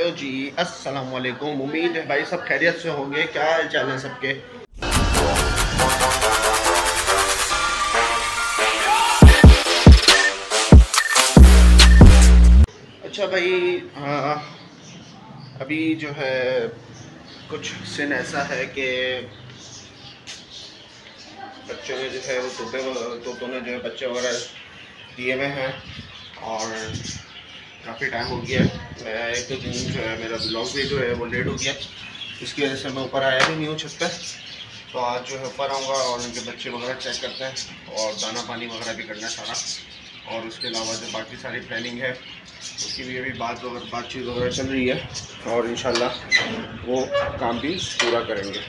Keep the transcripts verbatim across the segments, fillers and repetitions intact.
Hello जी, अस्सलाम वालेकुम। उम्मीद है भाई सब खैरियत से होंगे। क्या हाल चाल है सबके? अच्छा भाई, हाँ, अभी जो है कुछ सीन ऐसा है कि बच्चों ने जो है वो तोते तोतों ने जो है बच्चे वगैरह दिए हुए हैं और काफ़ी टाइम हो गया है। मैं एक तो दिन जो है मेरा ब्लॉग भी जो है वो लेट हो गया, इसकी वजह से मैं ऊपर आया भी नहीं हूँ छत पे। तो आज जो है ऊपर आऊँगा और उनके बच्चे वगैरह चेक करते हैं और दाना पानी वगैरह भी करना है सारा। और उसके अलावा जो बाकी सारी प्लानिंग है उसकी भी अभी बात वगैरह बातचीत वगैरह चल रही है और इंशाल्लाह वो काम भी पूरा करेंगे।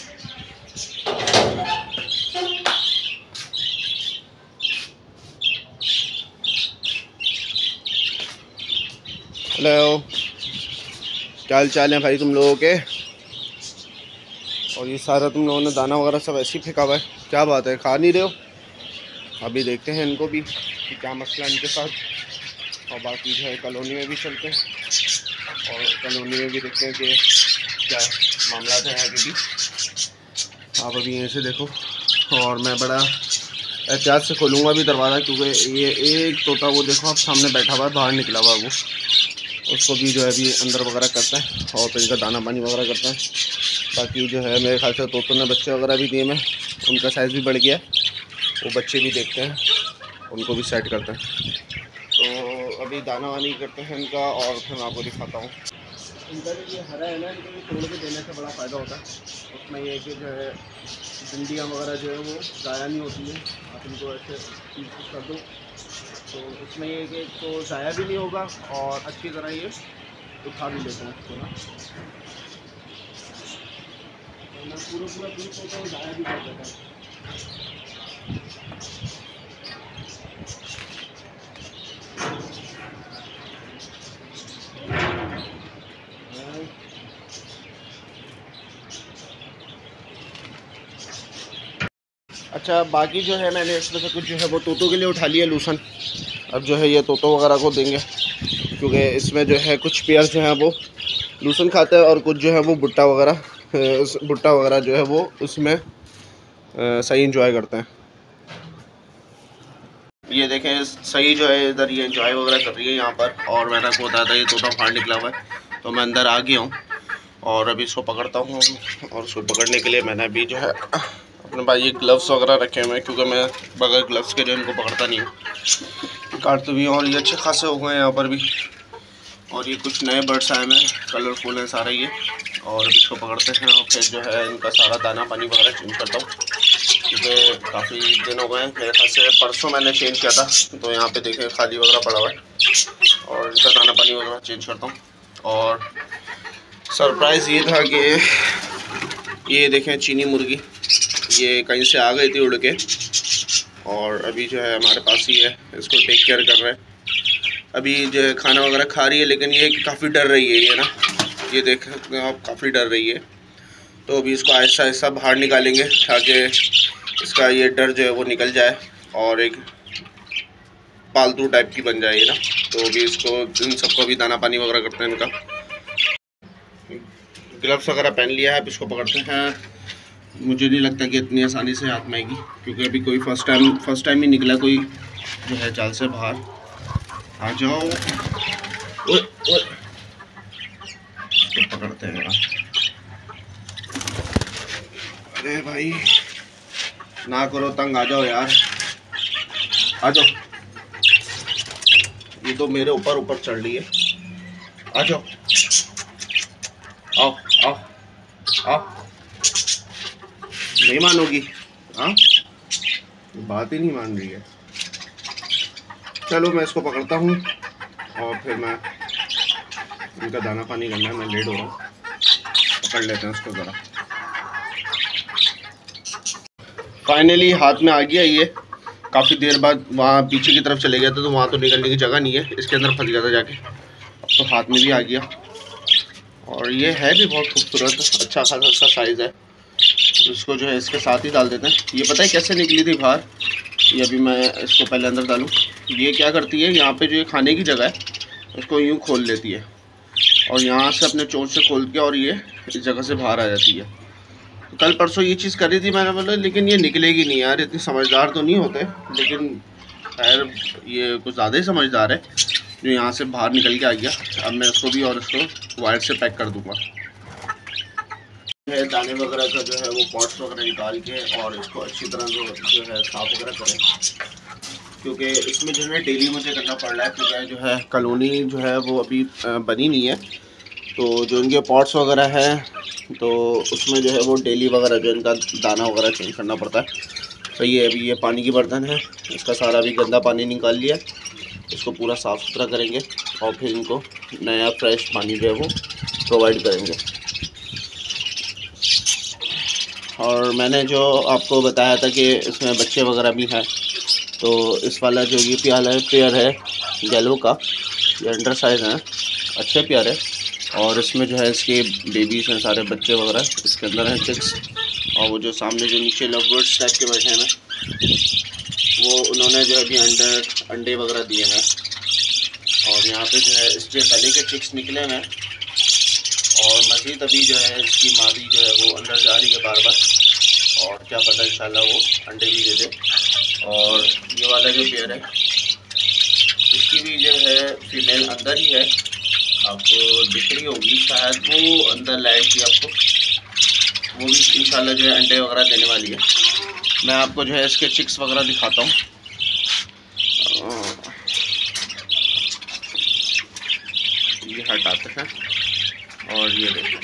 हेलो, क्या हाल चाल है भाई तुम लोगों के? और ये सारा तुम लोगों ने दाना वगैरह सब ऐसे ही फेंका हुआ है, क्या बात है, खा नहीं रहे हो? अभी देखते हैं इनको भी कि क्या मसला है इनके साथ। और बाकी जो है कॉलोनी में भी चलते हैं और कॉलोनी में भी देखते हैं कि क्या मामला है यहाँ के भी। आप अभी यहीं से देखो और मैं बड़ा एहतियात से खोलूँगा भी दरवाज़ा, क्योंकि ये एक तोता वो देखो आप सामने बैठा हुआ है, बाहर निकला हुआ है, वो उसको भी जो है अभी अंदर वगैरह करता है और फिर इनका दाना पानी वगैरह करता है। बाकी जो है मेरे ख्याल से तोतों ने बच्चे वगैरह भी दिए में, उनका साइज़ भी बढ़ गया, वो बच्चे भी देखते हैं, उनको भी सेट करते हैं। तो अभी दाना वानी करते हैं इनका और फिर मैं आपको दिखाता हूँ। इनका जो ये हरा है ना, इनको भी तोड़ के देने से बड़ा फ़ायदा होता है। उसमें ये कि जो है भिंडियाँ वगैरह जो है वो ज़ाया नहीं होती है, आप इनको ऐसे पीस कर दो तो इसमें ये कि तो ज़ाया भी नहीं होगा और अच्छी तरह ये उठा भी लेते हैं इसको ना। तो मैं पूरा पूरा पीस होता हूँ, ज़ाया भी कर देता है। अच्छा, बाकी जो है मैंने इसमें से कुछ जो है वो तोतों के लिए उठा लिया लूसन। अब जो है ये तोतों वगैरह को देंगे, क्योंकि इसमें जो है कुछ पेयर जो हैं वो लूसन खाते हैं और कुछ जो है वो भुट्टा वगैरह भुट्टा वगैरह जो है वो उसमें सही इंजॉय करते हैं। ये देखें सही जो है इधर ये इंजॉय वगैरह कर रही है यहाँ पर। और मैंने आपको बताया था ये तोता बाहर निकला हुआ है, तो मैं अंदर आ गया हूँ और अभी इसको पकड़ता हूँ। और उसको पकड़ने के लिए मैंने अभी जो है अपने पास ये ग्लव्स वगैरह रखे हुए हैं, क्योंकि मैं बगैर ग्लव्स के जो इनको पकड़ता नहीं हूँ, काटते भी हूँ। और ये अच्छे खासे हो गए हैं यहाँ पर भी। और ये कुछ नए बर्ड्स आए हैं, कलरफुल हैं सारे ये। और अभी इसको पकड़ते हैं और फिर जो है इनका सारा दाना पानी वगैरह चेंज करता हूँ, क्योंकि काफ़ी दिन हो गए हैं, मेरे ख्याल से परसों मैंने चेंज किया था। तो यहाँ पे देखें खाली वगैरह पड़ा हुआ है और इनका दाना पानी वगैरह चेंज करता हूँ। और सरप्राइज़ ये था कि ये देखें चीनी मुर्गी, ये कहीं से आ गई थी उड़ के और अभी जो है हमारे पास ही है, इसको टेक केयर कर रहे हैं। अभी जो है खाना वगैरह खा रही है, लेकिन ये काफ़ी डर रही है, ये ना ये देख सकते हैं आप, काफ़ी डर रही है। तो अभी इसको आहिस्ता आहिस्ता बाहर निकालेंगे ताकि इसका ये डर जो है वो निकल जाए और एक पालतू टाइप की बन जाए ये ना। तो अभी इसको इन सबको भी दाना पानी वगैरह करते हैं। इनका ग्लव्स वगैरह पहन लिया है, अब इसको पकड़ते हैं। मुझे नहीं लगता कि इतनी आसानी से हाथ में आएगी, क्योंकि अभी कोई फर्स्ट टाइम फर्स्ट टाइम ही निकला कोई जो है जाल से बाहर। आ जाओ, ओए ओए, इसको पकड़ते हैं यार। अरे भाई ना करो तंग, आ जाओ यार, आ जाओ। ये तो मेरे ऊपर ऊपर चढ़ रही है, आ जाओ, आओ आओ आओ। नहीं मानोगी? हाँ, बात ही नहीं मान रही है। चलो मैं इसको पकड़ता हूँ और फिर मैं इनका दाना पानी करना है, मैं लेट हो रहा हूँ। पकड़ लेते हैं उसको ज़रा। फाइनली हाथ में आ गया ये, काफ़ी देर बाद वहाँ पीछे की तरफ चले गया था, तो वहाँ तो निकलने की जगह नहीं है, इसके अंदर फंस गया था जाके। अब तो हाथ में भी आ गया और ये है भी बहुत खूबसूरत, अच्छा खासा सा साइज़ है। इसको जो है इसके साथ ही डाल देते हैं। ये पता है कैसे निकली थी बाहर? ये अभी मैं इसको पहले अंदर डालूँ। ये क्या करती है, यहाँ पे जो ये खाने की जगह है उसको यूँ खोल लेती है और यहाँ से अपने चोंच से खोल के और ये इस जगह से बाहर आ जाती है। तो कल परसों ये चीज़ करी थी मैंने, बोला लेकिन ये निकलेगी नहीं यार, इतनी समझदार तो नहीं होते, लेकिन खैर ये कुछ ज़्यादा ही समझदार है जो यहाँ से बाहर निकल के आ गया। अब मैं इसको भी और इसको वायर से पैक कर दूँगा। है दाने वगैरह का जो है वो पॉट्स वगैरह निकाल के और इसको अच्छी तरह जो जो है साफ़ वगैरह करें, क्योंकि इसमें जो है डेली मुझे करना पड़ रहा है, क्योंकि जो है कॉलोनी जो है वो अभी बनी नहीं है। तो जो इनके पॉट्स वगैरह हैं तो उसमें जो है वो डेली वगैरह जो इनका दाना वगैरह चेंज करना पड़ता है। सही है। अभी ये पानी की बर्तन है, इसका सारा भी गंदा पानी निकाल लिया, इसको पूरा साफ़ सुथरा करेंगे और फिर इनको नया फ्रेश पानी जो है वो प्रोवाइड करेंगे। और मैंने जो आपको बताया था कि इसमें बच्चे वगैरह भी हैं, तो इस वाला जो ये प्याला है पेयर है येलो का, ये अंडर साइज़ है, अच्छे प्यार है। और इसमें जो है इसके बेबीज़ हैं, सारे बच्चे वगैरह इसके अंदर हैं, चिक्स। और वो जो सामने जो नीचे लव बर्ड्स टाइप के बैठे हैं ना, वो उन्होंने जो है अभी अंडर अंडे वगैरह दिए हैं। और यहाँ पे जो है इसके पहले के चिक्स निकले हैं और मज़ीद अभी जो है इसकी मादी जो है वो अंदर जा रही है बार बार, और क्या पता इंशाल्लाह वो अंडे भी दे दे। और ये वाला जो पेयर है इसकी भी जो है फीमेल अंदर ही है, आपको दिख रही होगी शायद, वो अंदर लाइट थी आपको, वो भी इंशाल्लाह जो है अंडे वगैरह देने वाली है। मैं आपको जो है इसके चिक्स वगैरह दिखाता हूँ। ये हटाते हैं और ये देखो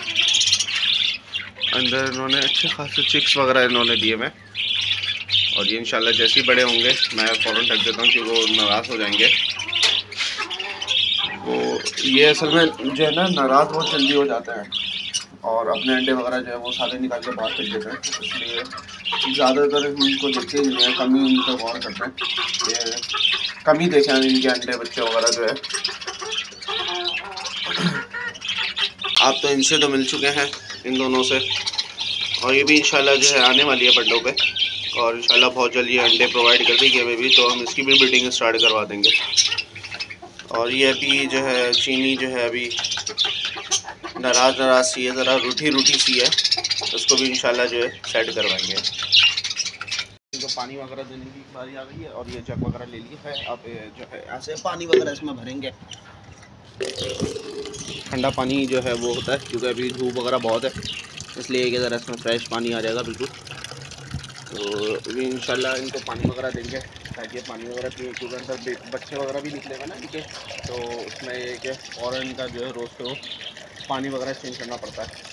अंदर इन्होंने अच्छे खासे चिक्स वगैरह इन्होंने दिए हैं। और ये इंशाल्लाह जैसे ही बड़े होंगे मैं फ़ौरन ढक देता हूँ क्योंकि वो नाराज़ हो जाएंगे। वो ये असल में जो है ना नाराज़ बहुत जल्दी हो जाते हैं और अपने अंडे वगैरह जो है वो सारे निकाल के बाहर फेंक देते हैं, इसलिए ज़्यादातर उनको देखते ही नहीं है, कम ही उन पर गौर करते हैं। ये कम ही देखे हैं इनके अंडे बच्चे वगैरह जो है। आप तो इनसे तो मिल चुके हैं, इन दोनों से, और ये भी इंशाल्लाह जो है आने वाली है बंडों पे, और इंशाल्लाह बहुत जल्दी अंडे प्रोवाइड कर देगी हमें भी, तो हम इसकी भी ब्रीडिंग स्टार्ट करवा देंगे। और ये अभी जो है चीनी जो है अभी नाराज़ नाराज़ सी है, ज़रा रूठी रूठी सी है, उसको भी इंशाल्लाह जो है सेट करवाएंगे। इनको पानी वगैरह देने की बारी आ गई है और ये जग वगैरह ले लिया है। अब जो है यहाँ से पानी वगैरह इसमें भरेंगे। ठंडा पानी जो है वो होता है क्योंकि अभी धूप वगैरह बहुत है, इसलिए कि ज़रा इसमें फ्रेश पानी आ जाएगा बिल्कुल। तो अभी इंशाल्लाह इनको पानी वगैरह देंगे ताकि पानी वगैरह पिए, क्योंकि अंदर बच्चे वगैरह भी निकलेगा ना इनके, तो उसमें ये कि और इनका जो है रोज़ को रोज़ पानी वगैरह चेंज करना पड़ता है।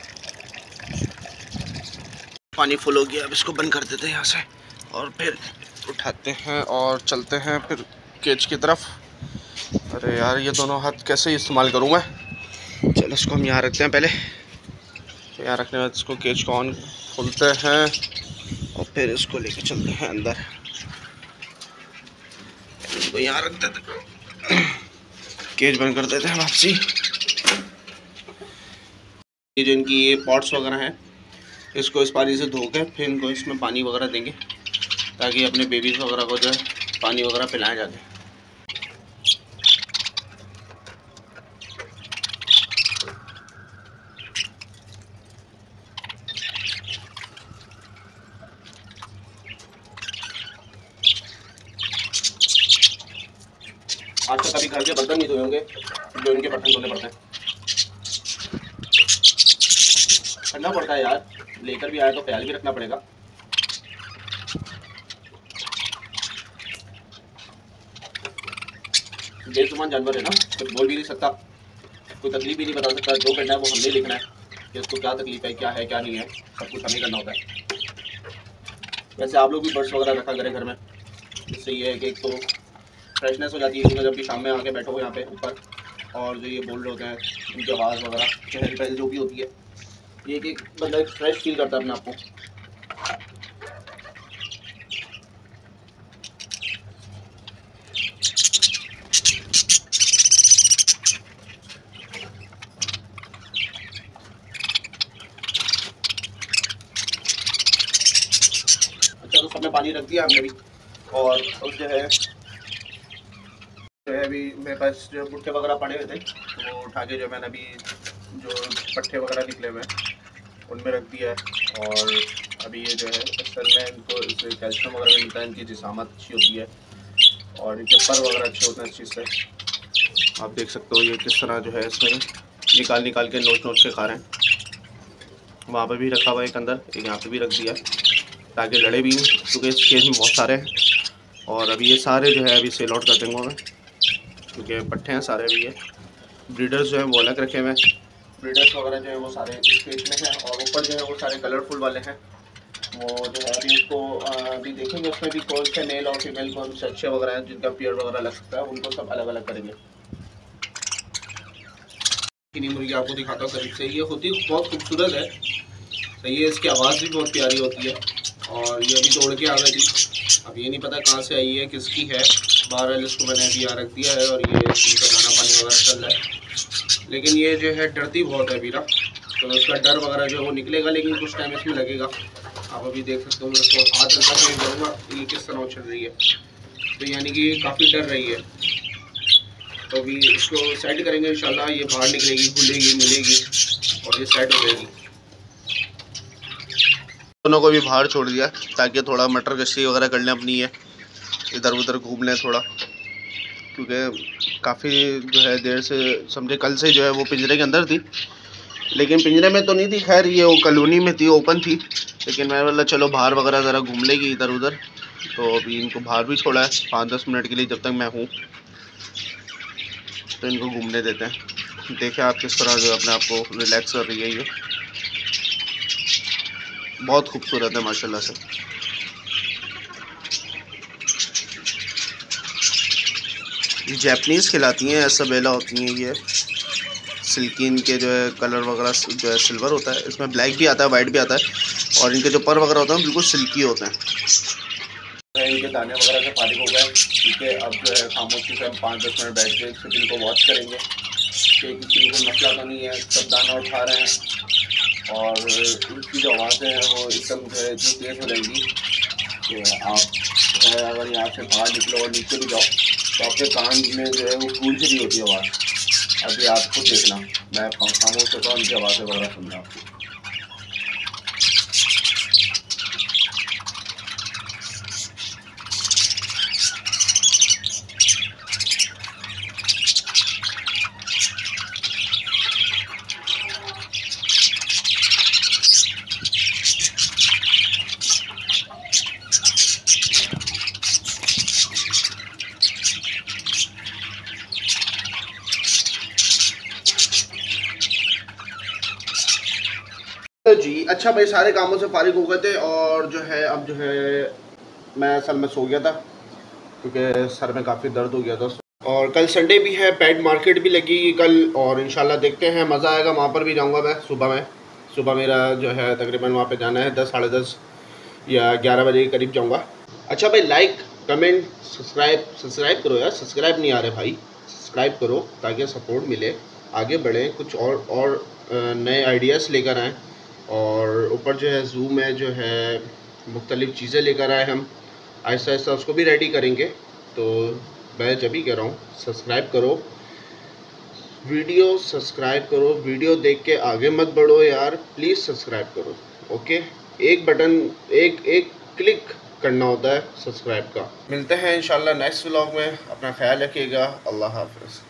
पानी फुल हो गया, अब इसको बंद कर देते हैं यहाँ से और फिर उठाते हैं और चलते हैं फिर केज की तरफ। अरे यार ये दोनों हाथ कैसे इस्तेमाल करूँ मैं। चलो इसको हम यहाँ रखते हैं पहले, तो यहाँ रखने के बाद इसको केज को ऑन खोलते हैं और फिर इसको लेके चलते हैं अंदर। इसको यहाँ रख देते, केज बंद कर देते हैं वापसी। ये जो इनकी ये पॉट्स वगैरह हैं, इसको इस पानी से धो के फिर इनको इसमें पानी वगैरह देंगे ताकि अपने बेबीज़ वगैरह को जो है पानी वगैरह पिलाया जाए। आज तक कभी घर के बर्तन नहीं धोए होंगे जो इनके बर्तन धोने पड़ते हैं। ठंडा पड़ता है यार, लेकर भी आया तो ख्याल भी रखना पड़ेगा। बेजुबान जानवर है ना, कुछ बोल भी नहीं सकता, कोई तकलीफ भी नहीं बता सकता। जो करना है वो हमने लिखना है कि उसको क्या तकलीफ है, क्या है क्या नहीं है, सब कुछ हमें करना होता है। वैसे आप लोग भी बर्ड्स वगैरह रखा करें घर में, इससे ये है कि एक तो फ्रेशनेस हो जाती है क्योंकि जब भी शाम में आके बैठो यहाँ पे ऊपर और जो ये बोल रहे होते हैं उनकी आवाज़ वगैरह चहल पहल जो भी होती है, ये कि बंदा फ्रेश फील करता है अपने आप को। अच्छा, तो सबने पानी रख दिया हमने भी, और अब जो है जो है अभी मेरे पास जो भुट्टे वगैरह पड़े हुए थे तो वो उठा के जो मैंने अभी जो पट्टे वगैरह निकले हुए हैं उनमें रख दिया है। और अभी ये जो है असल में इनको इससे कैल्शियम वगैरह मिलता है, इनकी जिसामत अच्छी होती है और इनके पर वगैरह अच्छे होते हैं इस चीज़ से। आप देख सकते हो ये किस तरह जो है इसमें निकाल निकाल के नोच नोच के खा रहे हैं। वहाँ पे भी रखा हुआ है एक अंदर, एक यहाँ पे भी रख दिया ताकि लड़े भी नहीं, क्योंकि इस केस में बहुत सारे हैं। और अभी ये सारे जो है अभी सेल आउट कर देंगे मैं, क्योंकि पट्टे हैं सारे अभी। ये ब्रीडर्स जो है वो अलग रखे हुए हैं, ब्रीडर्स वगैरह जो है वो सारे इस पेज में हैं। और ऊपर जो है वो सारे कलरफुल वाले हैं, वो जो है अभी उसको अभी देखेंगे उसमें भी कौन से मेल और फीमेल कौन से अच्छे वगैरह हैं जिनका पेयर वगैरह लग सकता है, उनको सब अलग अलग करेंगे। चीनी मुर्गी आपको दिखाता हूँ करीब से। ये होती बहुत खूबसूरत है, सही है, इसकी आवाज़ भी बहुत प्यारी होती है। और ये अभी दौड़ के आ गई थी, अब ये नहीं पता कहाँ से आई है, किसकी है। बहरहाल इसको मैंने अभी यहाँ रख दिया है और ये इसका दाना पानी वगैरह चल रहा है। लेकिन ये जो है डरती बहुत है वीरा, तो इसका डर वगैरह जो है वो निकलेगा, लेकिन कुछ टाइम इसमें लगेगा। आप अभी देख सकते हो मैं इसको हाथ हल्का से करूँगा, ये किस तरह उछल रही है, तो यानी कि काफ़ी डर रही है। तो अभी इसको सेट करेंगे इंशाल्लाह, ये बाहर निकलेगी, खुलेगी, मिलेगी और ये सेट हो जाएगी। दोनों को भी बाहर छोड़ दिया ताकि थोड़ा मटर गश्ती वगैरह कर लें अपनी, है इधर उधर घूम लें थोड़ा, क्योंकि काफ़ी जो है देर से समझे कल से जो है वो पिंजरे के अंदर थी, लेकिन पिंजरे में तो नहीं थी, खैर ये वो कॉलोनी में थी, ओपन थी। लेकिन मैं बोला चलो बाहर वगैरह ज़रा घूम लेगी इधर उधर, तो अभी इनको बाहर भी छोड़ा है पाँच दस मिनट के लिए, जब तक मैं हूँ तो इनको घूमने देते हैं। देखिए आप किस तरह जो अपने आप को रिलैक्स कर रही है, ये बहुत खूबसूरत है माशाल्लाह से। ये जैपनीज़ खिलाती हैं, ऐसा बेला होती हैं ये, सिल्किन के जो है कलर वगैरह जो है सिल्वर होता है, इसमें ब्लैक भी आता है, वाइट भी आता है, और इनके जो पर वगैरह होते हैं बिल्कुल सिल्की होते हैं। इनके दाने वगैरह से फारिग हो गए, ठीक है। अब जो है खामोशी से हम पाँच दस मिनट बैठ के फिर इनको वॉच करेंगे कि किसी को मसला तो नहीं है, सब दाना उठा रहे हैं। और इनकी जो आवाज़ें हैं वो एकदम जो है इतनी तेज़ हो जाएंगी कि आप जो है अगर यहाँ से बाहर निकलो और नीचे भी जाओ तो आपके कान में जो है वो गूंज रही होती है आवाज़। अभी आपको देखना, मैं खामोश होता हूँ, उनकी आवाज़ें वगैरह सुनना आपको। जी अच्छा भाई, सारे कामों से फारिग हो गए थे और जो है अब जो है मैं असल में सो गया था क्योंकि सर में काफ़ी दर्द हो गया था। और कल संडे भी है, पेट मार्केट भी लगेगी कल, और इंशाल्लाह देखते हैं, मज़ा आएगा। वहाँ पर भी जाऊँगा मैं सुबह में, सुबह मेरा जो है तकरीबन वहाँ पे जाना है दस साढ़े दस या ग्यारह बजे के करीब जाऊँगा। अच्छा भाई, लाइक कमेंट सब्सक्राइब सब्सक्राइब करो यार, सब्सक्राइब नहीं आ रहे भाई, सब्सक्राइब करो ताकि सपोर्ट मिले, आगे बढ़ें, कुछ और और नए आइडियाज़ लेकर आएँ। और ऊपर जो है जूम में जो है मुख्तलिफ़ चीज़ें लेकर आए हम, आहिस्ता आहिस्ता उसको भी रेडी करेंगे। तो मैं जब ही कह रहा हूँ सब्सक्राइब करो, वीडियो सब्सक्राइब करो, वीडियो देख के आगे मत बढ़ो यार, प्लीज़ सब्सक्राइब करो। ओके, एक बटन एक एक क्लिक करना होता है सब्सक्राइब का। मिलते हैं इंशाल्लाह नेक्स्ट व्लॉग में, अपना ख्याल रखिएगा, अल्लाह हाफ़िज़।